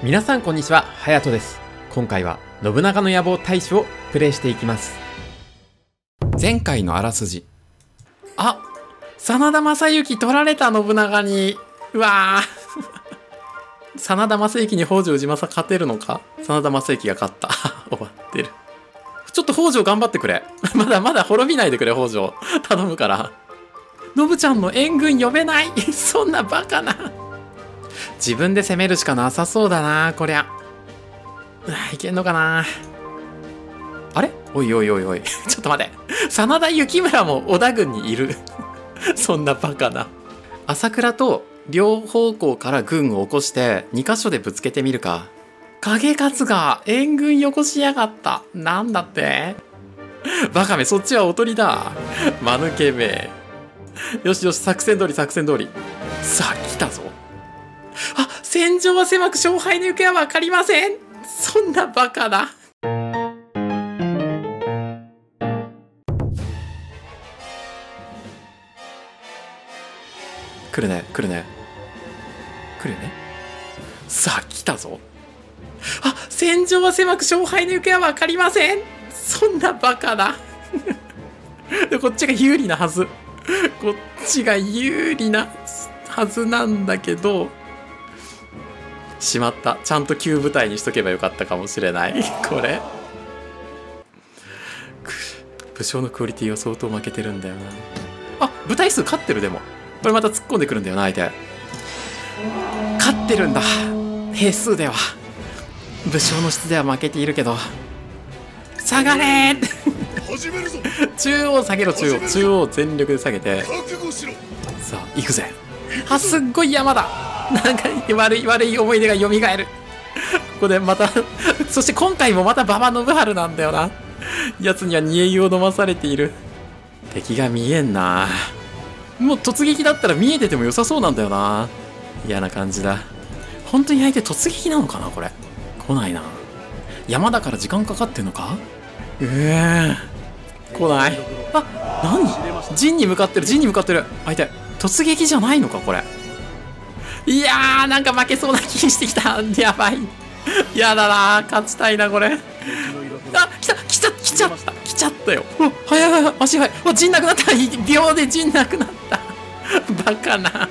皆さんこんにちは、はやとです。今回は信長の野望大使をプレイしていきます。前回のあらすじ。あ、真田昌幸取られた、信長に。うわぁ真田昌幸に北条氏政勝てるのか。真田昌幸が勝った。終わってる。ちょっと北条頑張ってくれ。まだ滅びないでくれ、北条。頼むから。信ちゃんの援軍呼べない。そんなバカな。自分で攻めるしかなさそうだな、こりゃ。いけんのかな。あれ、おいおいおいおい。ちょっと待て。真田幸村も織田軍にいる。そんなバカな。朝倉と両方向から軍を起こして2箇所でぶつけてみるか。影勝が援軍よこしやがった。なんだって。バカめ、そっちはおとりだ。間抜けめ。よしよし、作戦通り作戦通り。さあ来たぞ。あ、戦場は狭く勝敗の行方は分かりません。そんなバカな。来るね来るね来るよね。さあ来たぞ。あ、戦場は狭く勝敗の行方は分かりません。そんなバカな。こっちが有利なはず。こっちが有利なはずなんだけど、しまった。ちゃんと旧部隊にしとけばよかったかもしれない。これ武将のクオリティは相当負けてるんだよな。あ、部隊数勝ってる。でもこれまた突っ込んでくるんだよな、相手。勝ってるんだ。兵数では武将の質では負けているけど。下がれー。中央下げろ。中央を全力で下げて。さあ行くぜ。あ、すっごい山だ。なんか悪い思い出が蘇る。ここでまたそして今回もまた馬場信春なんだよな。やつには煮え湯を飲まされている。敵が見えんな。もう突撃だったら見えてても良さそうなんだよな。嫌な感じだ。本当に相手突撃なのかな。これ来ないな。山だから時間かかってんのか。来ない。あ、何、陣に向かってる。相手突撃じゃないのかこれ。いやー、なんか負けそうな気してきた。やばい。やだな、勝ちたいなこれ。あ、来ちゃったよ。早い足早い。陣なくなった。秒で陣なくなった。バカな。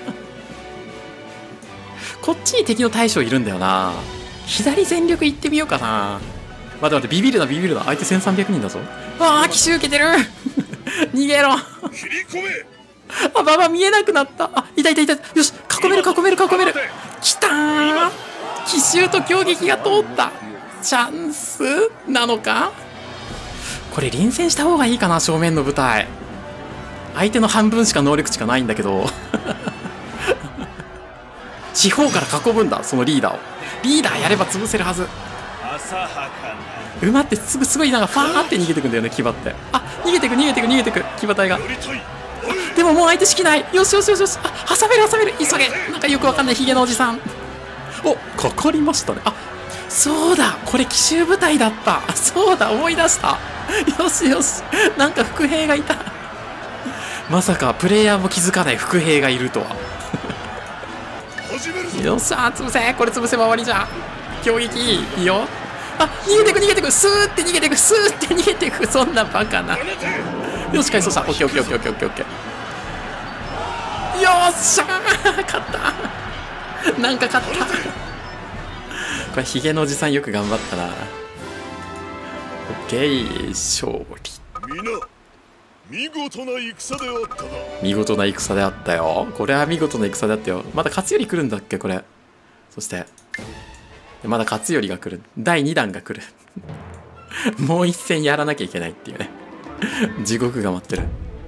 こっちに敵の大将いるんだよな。左全力行ってみようかな。待って、ビビるな。相手1300人だぞ。ああ、奇襲受けてる。逃げろ。あ、馬場見えなくなった。あ、いた。よし、囲める。きたー。奇襲と強撃が通った。チャンスなのか。これ臨戦した方がいいかな。正面の部隊、相手の半分しか能力値がないんだけど。四方から囲むんだ、そのリーダーやれば潰せるはず。馬ってすごいなんかファーって逃げてくんだよね、騎馬って。あ、逃げてく騎馬隊が。でももう相手しきない。よし。あ、挟める。急げ。なんかよくわかんないヒゲのおじさん。お、かかりましたね。あ、そうだ、これ奇襲部隊だった。そうだ、思い出した。よし。なんか伏兵がいた。まさかプレイヤーも気づかない伏兵がいるとは。よっしゃー、潰せ。これ潰せば終わりじゃん。攻撃いいよ。あ、逃げてく。スーって逃げてく。そんなバカな。よし、回想した。オッケー。よっしゃー、勝った。なんか勝った。これヒゲのおじさんよく頑張ったな。オッケー、勝利。見事な戦であったよ。これは見事な戦であったよ。まだ勝頼来るんだっけこれ。そしてまだ勝頼が来る。第2弾が来る。もう一戦やらなきゃいけないっていうね。地獄が待ってる。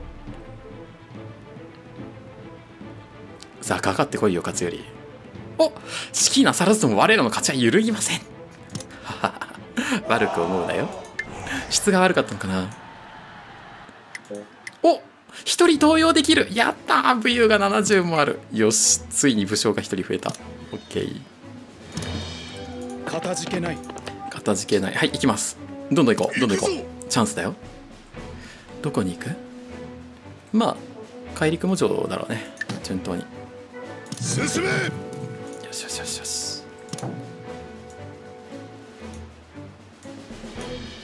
さあかかってこいよ勝頼。お、士気なさらずとも我らの勝ちは揺るぎません。悪く思うなよ。質が悪かったのかな。お、一人登用できる。やったー。武勇が70もある。よし、ついに武将が一人増えた。オッケー。かたじけない。はい、行きます。どんどん行こう。チャンスだよ。どこに行く。まあ海陸も城だろうね。順当に進め。よし。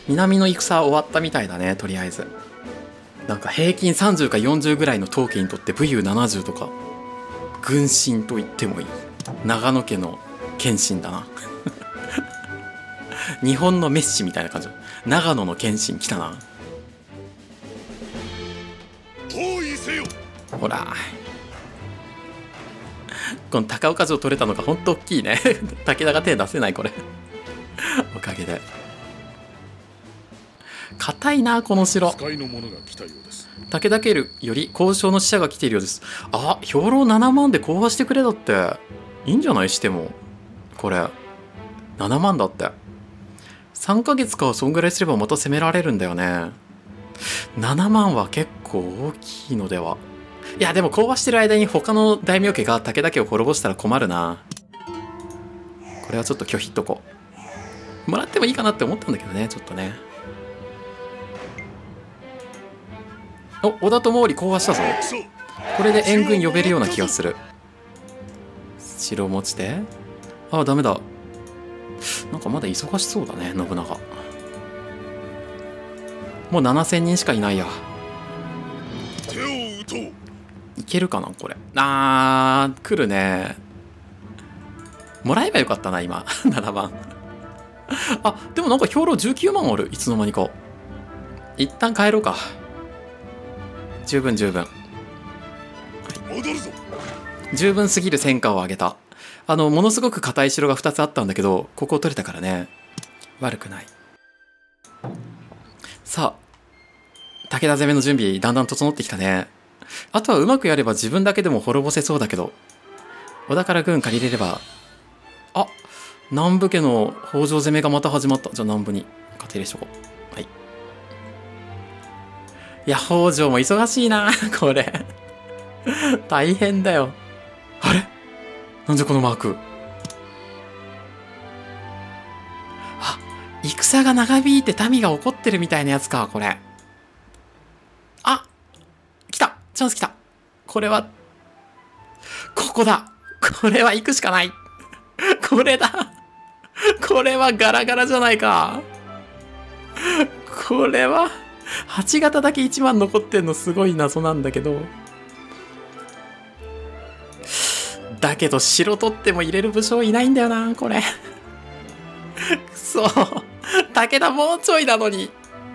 南の戦終わったみたいだね。とりあえずなんか平均30か40ぐらいの当家にとって武勇70とか軍神と言ってもいい。長野家の謙信だな日本のメッシみたいな感じ。長野の謙信来たな。ほらこの高岡城取れたのがほんと大きいね武田が手出せないこれおかげで。硬いなこの城。武田家より交渉の使者が来ているようです。あ、兵糧7万で講和してくれだって。いいんじゃないしても。これ7万だって。3ヶ月かそんぐらいすればまた攻められるんだよね。7万は結構大きいのでは。いやでも講和してる間に他の大名家が武田家を滅ぼしたら困るな。これはちょっと拒否っとこう。もらってもいいかなって思ったんだけどね、ちょっとね。お、織田と毛利講和したぞ。これで援軍呼べるような気がする。城持ちて。ああ、ダメだ。なんかまだ忙しそうだね、信長。もう7000人しかいないや。いけるかなこれ。あー、来るね。もらえばよかったな、今。7番。あ、でもなんか兵糧19万ある。いつの間にか。一旦帰ろうか。十分十分。十分すぎる戦果を上げた。ものすごく硬い城が2つあったんだけど、ここを取れたからね。悪くない。さあ、武田攻めの準備だんだん整ってきたね。あとはうまくやれば自分だけでも滅ぼせそうだけど、織田から軍借りれれば。あ、南部家の北条攻めがまた始まった。じゃあ南部に勝手入れしとこう。はい。いや、北条も忙しいなこれ大変だよ。あれなんでこのマーク。あ、戦が長引いて民が怒ってるみたいなやつか、これ。あ、来たチャンス来た。これは、ここだ。これは行くしかない。これだ。これはガラガラじゃないか。これは、8型だけ1万残ってんのすごい謎なんだけど。だけど城取っても入れる武将いないんだよな、これ。くそ。武田もうちょいなのに。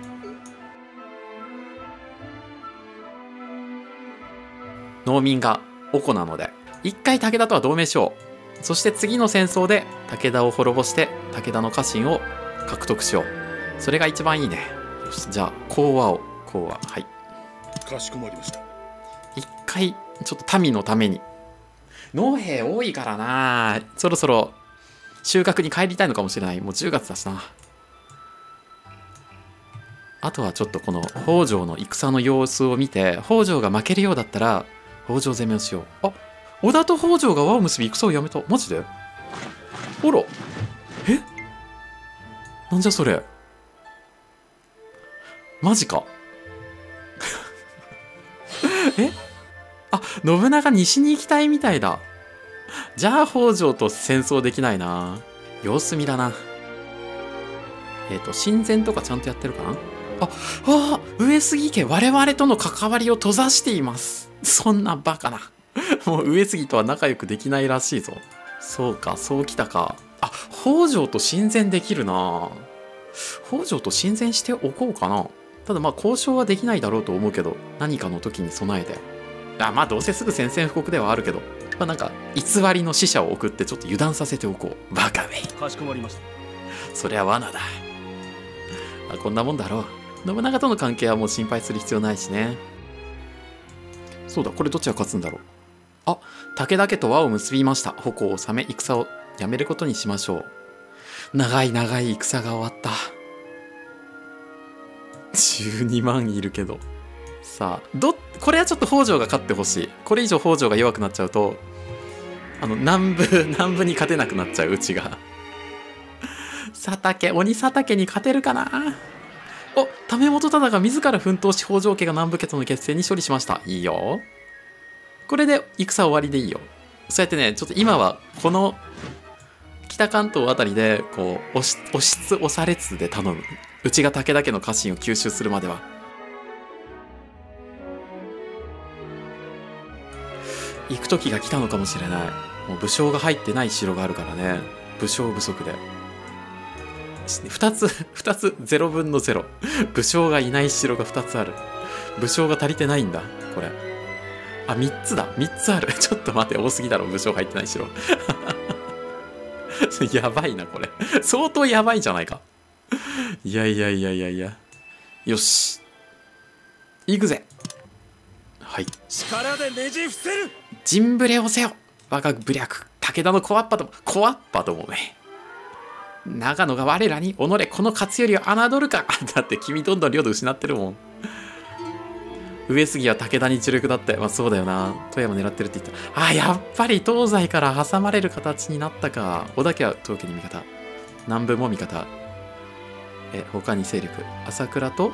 農民がおこなので、一回武田とは同盟しよう。そして次の戦争で武田を滅ぼして武田の家臣を獲得しよう。それが一番いいね。よし、じゃあ講和を。講和、はい。 かしこまりました。 一回ちょっと民のために。農兵多いからな。そろそろ収穫に帰りたいのかもしれない。もう10月だしな。あとはちょっとこの北条の戦の様子を見て、北条が負けるようだったら北条攻めをしよう。あ、織田と北条が輪を結び戦をやめた。マジで？ほら。え？なんじゃそれ。マジか。え？あ、信長西に行きたいみたいだ。じゃあ北条と戦争できないな。様子見だな。親善とかちゃんとやってるかな。上杉家我々との関わりを閉ざしています。そんなバカな。もう上杉とは仲良くできないらしいぞ。そうか、そうきたか。あ、北条と親善できるな。北条と親善しておこうかな。ただまあ交渉はできないだろうと思うけど、何かの時に備えて。まあどうせすぐ宣戦布告ではあるけど、まあなんか偽りの使者を送ってちょっと油断させておこう。バカめ。 かしこまりました。 そりゃ罠だ。まあこんなもんだろう。信長との関係はもう心配する必要ないしね。そうだ、これどっちが勝つんだろう。あ、武田家と輪を結びました。矛を収め、戦をやめることにしましょう。長い長い戦が終わった。12万いるけど。さあ、これはちょっと北条が勝ってほしい。これ以上北条が弱くなっちゃうと、南部に勝てなくなっちゃう、うちが。佐竹、鬼佐竹に勝てるかな。お、為元忠が自ら奮闘し北条家が南部家との決戦に勝利しました。いいよ。これで戦終わりでいいよ。そうやってね、ちょっと今はこの北関東あたりでこう押されつで頼む。 うちが武田家の家臣を吸収するまでは。行く時が来たのかもしれない。もう武将が入ってない城があるからね。武将不足で。2つ0分の0。武将がいない城が2つある。武将が足りてないんだ、これ。あ、3つだ。3つある。ちょっと待って、多すぎだろ、武将入ってない城。やばいな、これ。相当やばいじゃないか。いや。よし。行くぜ。はい。 力でねじ伏せる。 陣ぶれをせよ。我が武略。武田の小わっぱども。小わっぱどもめ。長野が我らに己この勝頼を侮るか。だって君どんどん領土失ってるもん。上杉は武田に主力だって。まあそうだよな。富山狙ってるって言った。あ、やっぱり東西から挟まれる形になったか。織田家は東家に味方。南部も味方。他に勢力。朝倉と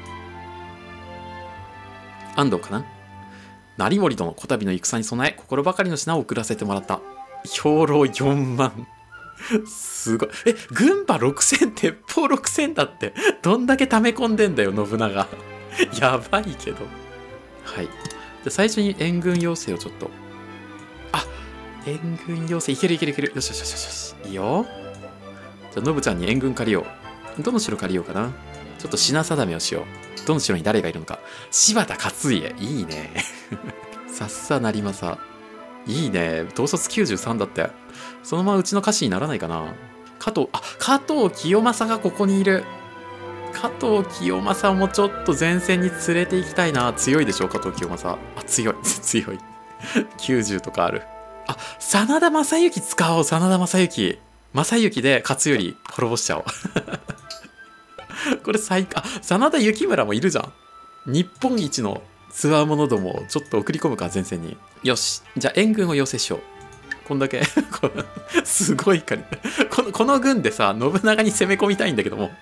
安藤かな。成森殿、こたびの戦に備え、心ばかりの品を送らせてもらった。兵糧4万。すごい。軍馬6000、鉄砲6000だって。どんだけ溜め込んでんだよ、信長。やばいけど。はい。じゃあ最初に援軍要請をちょっと。あ、援軍要請。いける。よし。いいよ。じゃあ、ノブちゃんに援軍借りよう。どの城借りようかな。ちょっと品定めをしよう。どの城に誰がいるのか。柴田勝家。いいね。さっさ成政。いいね。統率93だって。そのままうちの家臣にならないかな。加藤清正がここにいる。加藤清正もちょっと前線に連れて行きたいな。強いでしょ、加藤清正。あ、強い。90とかある。あ、真田昌幸使おう、真田昌幸。昌幸で勝頼滅ぼしちゃおう。これ最高。あ、真田幸村もいるじゃん。日本一のつわものどもをちょっと送り込むか、前線に。よし。じゃあ援軍を要請しよう。こんだけ。すごいか。この軍でさ、信長に攻め込みたいんだけども。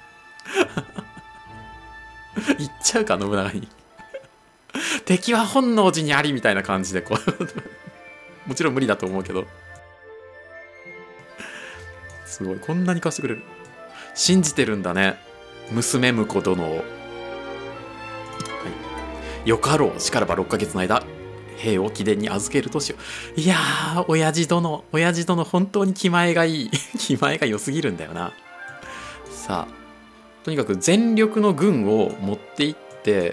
行っちゃうか、信長に。敵は本能寺にありみたいな感じでこう。もちろん無理だと思うけど。すごい。こんなに貸してくれる。信じてるんだね。娘婿殿を。はい。よかろう。しからば6ヶ月の間、兵を貴殿に預けるとしよう。いやー、親父殿、本当に気前がいい。気前が良すぎるんだよな。さあ、とにかく全力の軍を持っていって、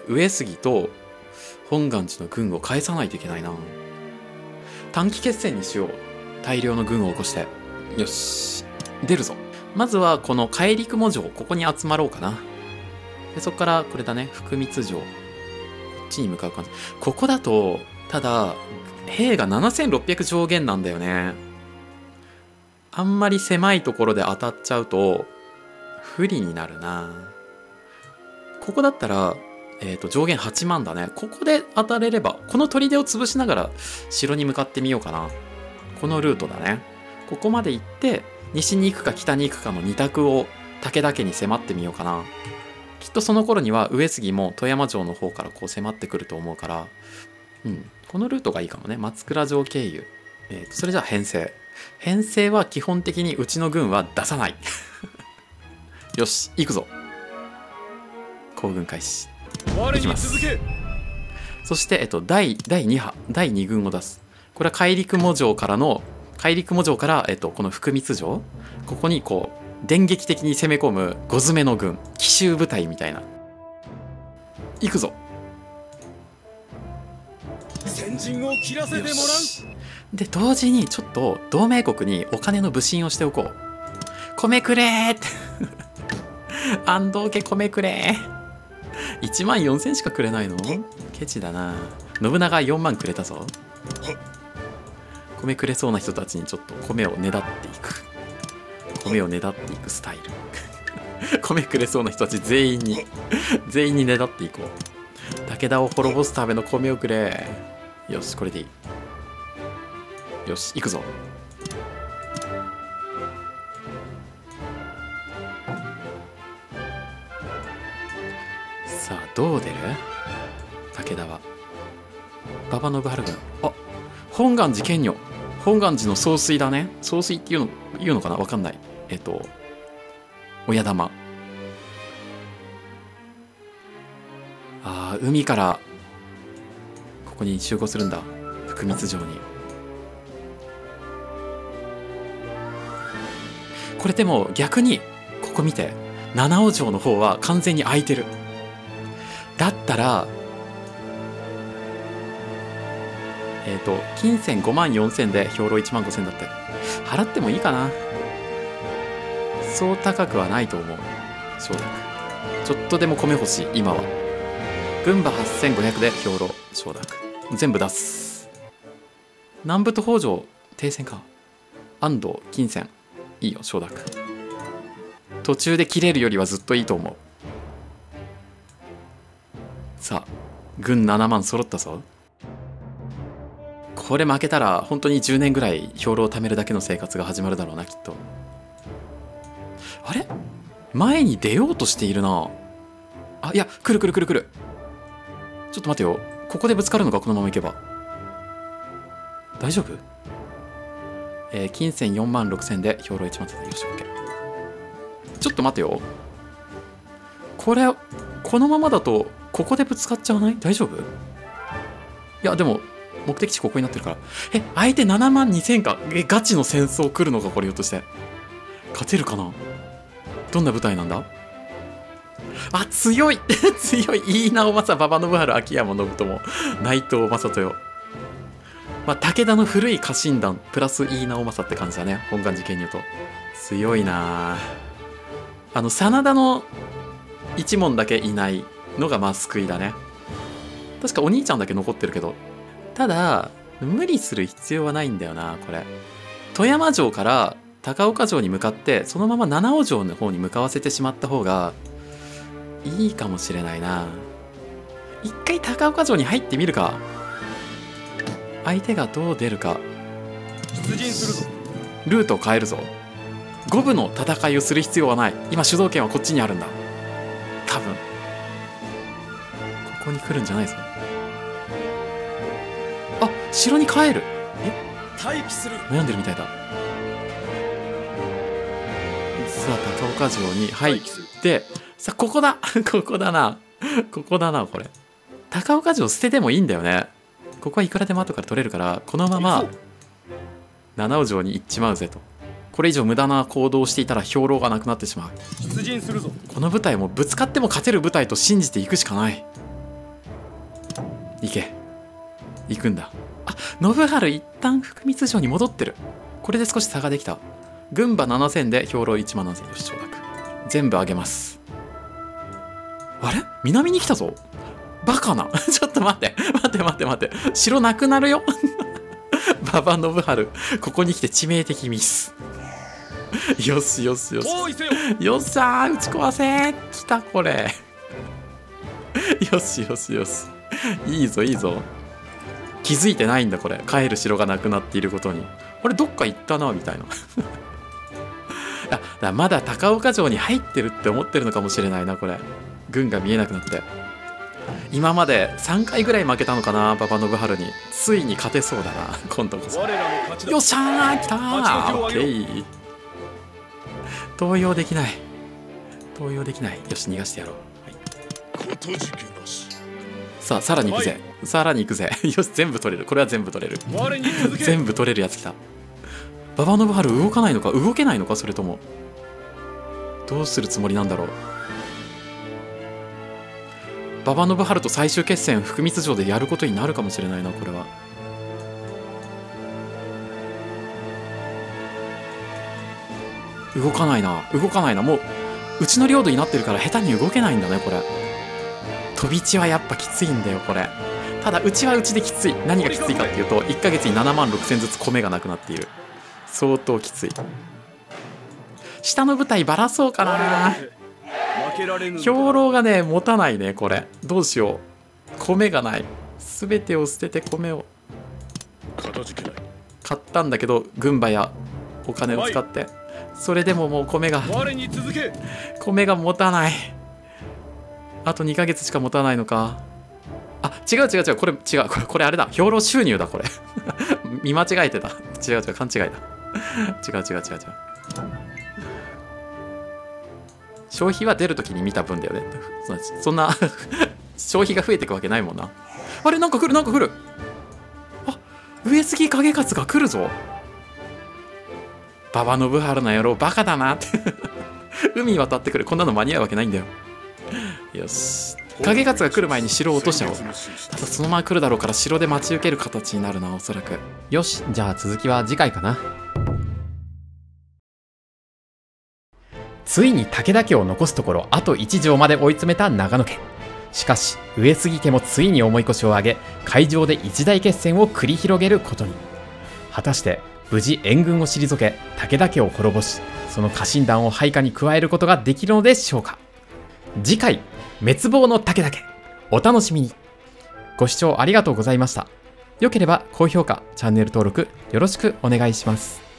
上杉と本願寺の軍を返さないといけないな。短期決戦にしよう。大量の軍を起こして。よし。出るぞ。まずはこの海陸門城、ここに集まろうかな。でそこからこれだね、福光城。こっちに向かう感じ。ここだと、ただ、兵が7600上限なんだよね。あんまり狭いところで当たっちゃうと、不利になるな。ここだったら、上限8万だね。ここで当たれれば、この砦を潰しながら城に向かってみようかな。このルートだね。ここまで行って、西に行くか北に行くかの2択を武田家に迫ってみようかな。きっとその頃には上杉も富山城の方からこう迫ってくると思うから、このルートがいいかもね。松倉城経由。それじゃあ編成。編成は基本的にうちの軍は出さない。よし、行くぞ。行軍開始。行きます。そして、第2波、第2軍を出す。これは海陸門城から、この福光城、ここにこう、電撃的に攻め込む5詰めの軍、奇襲部隊みたいな。行くぞ。 先陣を切らせてもらう。 で、同時にちょっと同盟国にお金の武進をしておこう。米くれーって。安藤家米くれー。1万4000しかくれないの？ケチだな。信長4万くれたぞ。米くれそうな人たちにちょっと米をねだっていく。米をねだっていくスタイル。米くれそうな人たち全員にねだっていこう。武田を滅ぼすための米をくれ。よし、これでいい。よし、行くぞ。さあ、どう出る？武田は。馬場信春軍。あ、本願寺検女。本願寺の総帥だね。総帥っていうのかな、わかんない。親玉。 海からここに集合するんだ、福光城に。これでも逆にここ見て、七尾城の方は完全に空いてる。だったら金銭5万4000で兵糧1万5000だって、払ってもいいかな。そう高くはないと思う。承諾。ちょっとでも米欲しい今は。軍馬8500で兵糧承諾。全部出す。南部と北条停戦か。安藤金銭いいよ承諾。途中で切れるよりはずっといいと思う。さあ軍7万揃ったぞ。これ負けたら本当に10年ぐらい兵糧を貯めるだけの生活が始まるだろうなきっと。あれ前に出ようとしているな。あ、いや来る来る来る来る。ちょっと待てよ、ここでぶつかるのか、このままいけば大丈夫。金銭4万6000で兵糧1万3000。よし OK。 ちょっと待てよ、これこのままだとここでぶつかっちゃわない？大丈夫？いやでも目的地ここになってるから。相手7万2000か。ガチの戦争来るのかこれ。ひょっとして勝てるかな。どんな部隊なんだ。あ、強い強い。井伊直政、馬場信春、秋山信友、内藤正豊。まあ武田の古い家臣団プラス井伊直政って感じだね、本願寺系に言うと。強いなあ。真田の一門だけいないのがまあ救いだね。確かお兄ちゃんだけ残ってるけど、ただ無理する必要はないんだよなこれ。富山城から高岡城に向かってそのまま七尾城の方に向かわせてしまった方がいいかもしれないな。一回高岡城に入ってみるか。相手がどう出るか。 出陣するぞ。 ルートを変えるぞ。五分の戦いをする必要はない。今主導権はこっちにあるんだ多分。ここに来るんじゃないですか。あ、城に帰る。 待機する。 悩んでるみたいだ。さあ高岡城に入って、さあここだここだなここだな。これ高岡城捨ててもいいんだよね。ここはいくらでも後から取れるから、このまま七尾城に行っちまうぜと。これ以上無駄な行動をしていたら兵糧がなくなってしまう。 出陣するぞ。 この部隊もぶつかっても勝てる部隊と信じていくしかない。行け。行くんだ。あ、信春一旦福光城に戻ってる。これで少し差ができた。軍馬7000で兵糧1万7000。よし承諾。全部あげます。あれ南に来たぞ。バカなちょっと待って待って待って待って、城なくなるよ馬場信春ここに来て致命的ミスよしよしよしよっしゃー、打ち壊せ。来たこれよしよしよし、いいぞいいぞ。気づいてないんだこれ、帰る城がなくなっていることに。あれどっか行ったなみたいなだまだ高岡城に入ってるって思ってるのかもしれないなこれ。軍が見えなくなって。今まで3回ぐらい負けたのかな馬場信春に。ついに勝てそうだな今度こそ。よっしゃー来たー。オッケー。動揺できない動揺できない。よし逃がしてやろう、はい、さあさらに行くぜ、さらに行くぜよし全部取れる。これは全部取れる全部取れるやつ来た。馬場信春動かないのか、動けないのか、それともどうするつもりなんだろう。馬場信春と最終決戦福光城でやることになるかもしれないなこれは。動かないな動かないな。もううちの領土になってるから下手に動けないんだねこれ。飛び地はやっぱきついんだよこれ。ただうちはうちできつい。何がきついかっていうと1ヶ月に7万6000ずつ米がなくなっている。相当きつい。下の部隊ばらそうかな。兵糧がね持たないねこれ。どうしよう。米がない。全てを捨てて米を買ったんだけど軍馬やお金を使って、それでももう米が持たない。あと2ヶ月しか持たないのか。あ、違う違う違う、これ違う、これあれだ、兵糧収入だこれ見間違えてた。違う違う、勘違いだ違う違う違う違う。消費は出るときに見た分だよね。そんな消費が増えていくわけないもんな。あれ、なんか来る、なんか来る。あ、上杉景勝が来るぞ。馬場信春の野郎バカだなって海渡ってくる。こんなの間に合うわけないんだよ。よし、景勝が来る前に城を落としちゃおう。ただそのまま来るだろうから城で待ち受ける形になるな、おそらく。よし、じゃあ続きは次回かな。ついに武田家を残すところあと1城まで追い詰めた長野県。しかし上杉家もついに重い腰を上げ、海上で一大決戦を繰り広げることに。果たして無事援軍を退け武田家を滅ぼし、その家臣団を配下に加えることができるのでしょうか。次回、滅亡の武田家、お楽しみに。ご視聴ありがとうございました。良ければ高評価、チャンネル登録よろしくお願いします。